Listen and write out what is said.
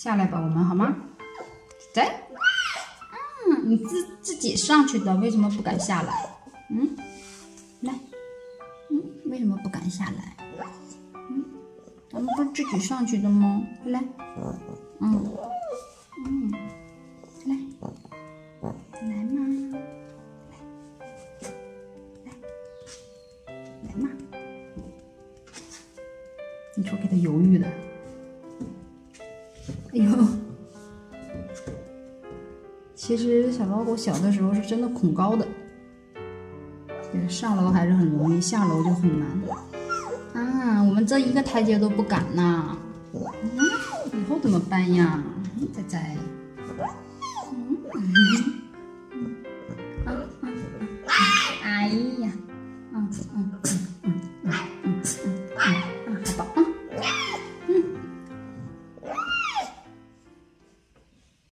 下来吧，我们好吗？在。你自己上去的，为什么不敢下来？来，为什么不敢下来？咱们不是自己上去的吗？来，来，来嘛，来嘛，你说给他犹豫的，哎呦。其实小老虎小的时候是真的恐高的，上楼还是很容易，下楼就很难。我们这一个台阶都不敢呐。以后怎么办呀，仔仔？